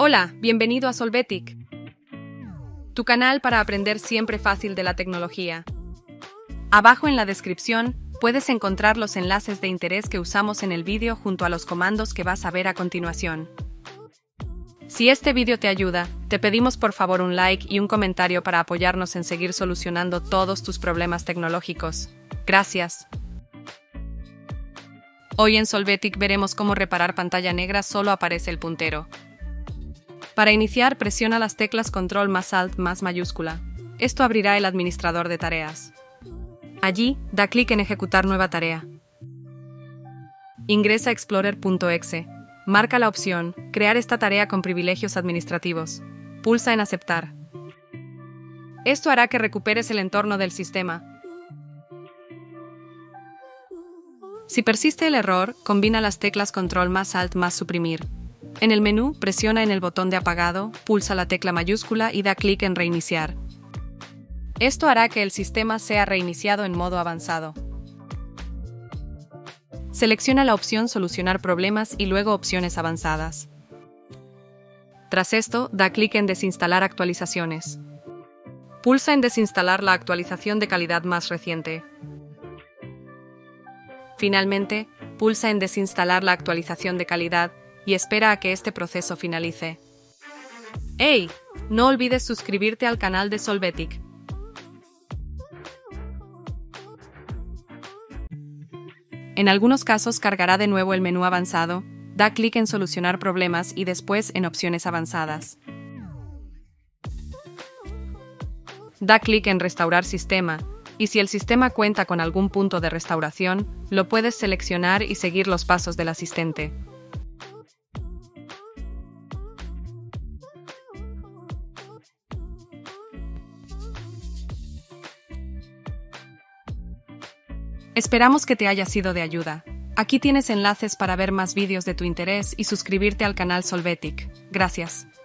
Hola, bienvenido a Solvetic, tu canal para aprender siempre fácil de la tecnología. Abajo en la descripción puedes encontrar los enlaces de interés que usamos en el vídeo junto a los comandos que vas a ver a continuación. Si este vídeo te ayuda, te pedimos por favor un like y un comentario para apoyarnos en seguir solucionando todos tus problemas tecnológicos. Gracias. Hoy en Solvetic veremos cómo reparar pantalla negra solo aparece el puntero. Para iniciar, presiona las teclas Control más Alt más mayúscula. Esto abrirá el administrador de tareas. Allí, da clic en Ejecutar nueva tarea. Ingresa a Explorer.exe. Marca la opción Crear esta tarea con privilegios administrativos. Pulsa en Aceptar. Esto hará que recuperes el entorno del sistema. Si persiste el error, combina las teclas Control más Alt más Suprimir. En el menú, presiona en el botón de apagado, pulsa la tecla mayúscula y da clic en Reiniciar. Esto hará que el sistema sea reiniciado en modo avanzado. Selecciona la opción Solucionar problemas y luego Opciones avanzadas. Tras esto, da clic en Desinstalar actualizaciones. Pulsa en Desinstalar la actualización de calidad más reciente. Finalmente, pulsa en Desinstalar la actualización de calidad y espera a que este proceso finalice. ¡Hey! No olvides suscribirte al canal de Solvetic. En algunos casos cargará de nuevo el menú avanzado, da clic en Solucionar problemas y después en Opciones avanzadas. Da clic en Restaurar sistema, y si el sistema cuenta con algún punto de restauración, lo puedes seleccionar y seguir los pasos del asistente. Esperamos que te haya sido de ayuda. Aquí tienes enlaces para ver más vídeos de tu interés y suscribirte al canal Solvetic. Gracias.